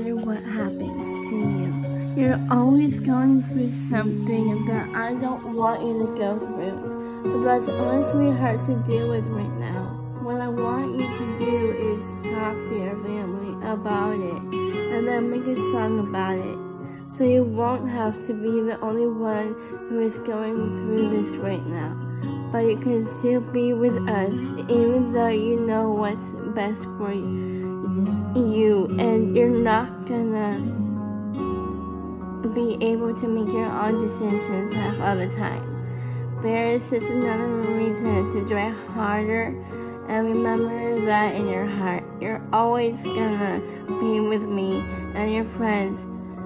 matter what happens to you. You're always going through something that I don't want you to go through, but that's honestly hard to deal with right now. What I want you to do is talk to your family about it, and then make a song about it, so you won't have to be the only one who is going through this right now. But you can still be with us, even though you know what's best for you, and you're not gonna be able to make your own decisions half of the time. There is just another reason to try harder, and remember that in your heart, you're always gonna be with me and your friends.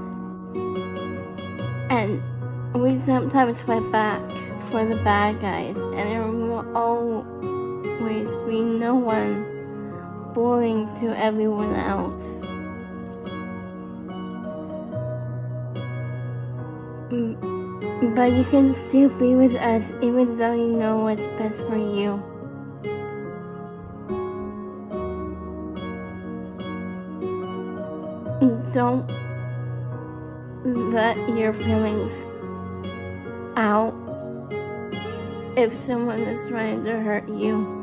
And we sometimes fight back for the bad guys, and there will always be no one bullying to everyone else. But you can still be with us even though you know what's best for you. Don't let your feelings out if someone is trying to hurt you.